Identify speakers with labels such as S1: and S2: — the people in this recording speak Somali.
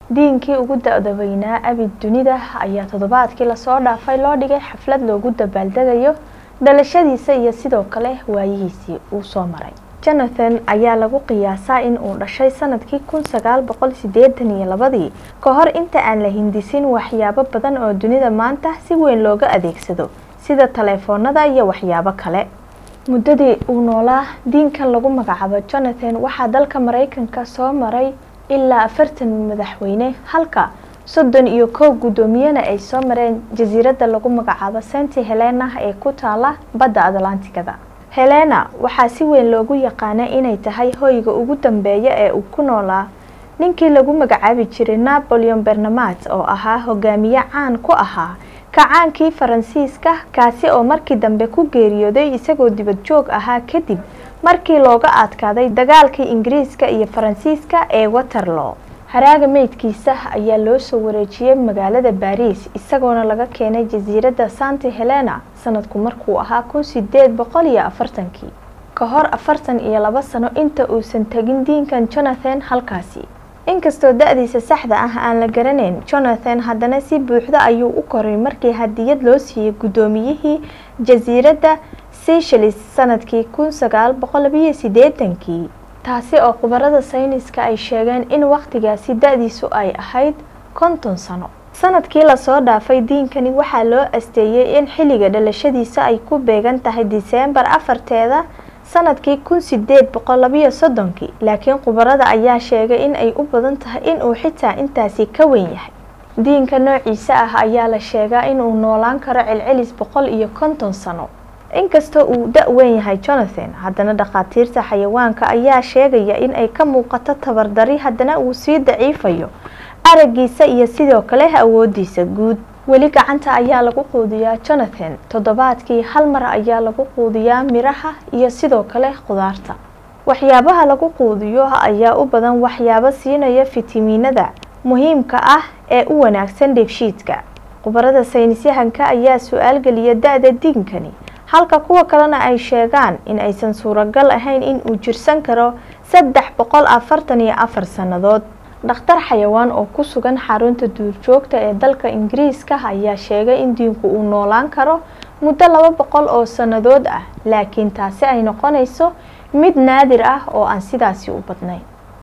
S1: diinkii ugu da'da weynaa abid dunida ayaa toddobaadkii la soo dhaafay loo dhigay xaflad loogu dabaaldagayo dhalashadiisa iyo sidoo kale waayihiisii uu soo maray. Jonathan ayaa lagu qiyaasaa in uu dhashay sanadkii 1982 ka hor inta aan la hindisin waxyaabo badan oo dunida maanta si weyn looga adeegsado sida taleefoonada iyo waxyaabo kale. muddadii uu noolaa diinkan lagu magacaabo Jonathan waxaa dalka Mareykanka soo maray ilaa 40 madaxweyne halka 31 gudoomiyana ay soo mareen jasiiradda lagu magacaabo Saint Helena ee ku taala badda Atlantikada. Helena waxaa si weyn loogu yaqaanaa inay tahay hoyga ugu dambeeya ee uu ku noolaa ninkii lagu magacaabi jiray Napoleon Bonaparte oo ahaa hogaamiye caan ku ahaa kacaankii Faransiiska kaasi oo markii dambe ku geeriyooday isagoo dibad joog ahaa kadib markii looga adkaaday dagaalkii Ingiriiska iyo Faransiiska ee Waterloo. haraaga meydkiisa ayaa loo soo wareejiyay magaalada Paris isagoona laga keenay jasiiradda Saint Helena sanadku markuu ahaa 1840 ka hor 42 sano inta uusan tagin diinkan Jonathan halkaasi. inkastoo da'diisa saxda ah aan la garanayn, Jonathan haddana si buuxda ayuu u koray markii hadiyad loo siiyay gudoomiyihii jasiiradda Seychelles sanadkii 1980 taasi oo khubarada sayniska ay sheegeen in waqtigaasi da'diisu ay ahayd 50 sano. sanadkii la soo dhaafay diinkani waxaa loo asteeyay in xilliga dhalashadiisa ay ku beegan tahay December 4 sanadkii 1830 laakiin khubarada ayaa sheegay in ay u badan tahay in uu xitaa intaasi ka weyn yahay. diinka noociisa ah ayaa la sheegaa in uu noolaan karo celcelis 150 sano. inkastoo uu da' weyn yahay Jonathan, haddana dhaqaatiirta xayawaanka ayaa sheegaya in ay ka muuqato tabardari haddana uu sii daciifayo aragiisa iyo sidoo kale awoodiisa guud. weli gacanta ayaa lagu quudiyaa Jonathan, toddobaadkii hal mar ayaa lagu quudiyaa miraha iyo sidoo kale khudaarta. waxyaabaha lagu quudiyo ayaa u badan waxyaabo siinaya fitamiinada muhiimka ah ee u wanaagsan dheefshiidka. khubarada saynisyahanka ayaa su'aal geliya da'da diinkani, halka kuwa kalena ay sheegaan in aysan suuragal ahayn in uu jirsan karo 344 sannadood. dhakhtar xayawaan oo ku sugan xarunta duurjoogta ee dalka Ingiriiska ayaa sheegay in diinku uu noolaan karo muddo 200 oo sannadood ah, laakiin taasi ay noqonayso mid naadir ah oo aan sidaasi u badnayn.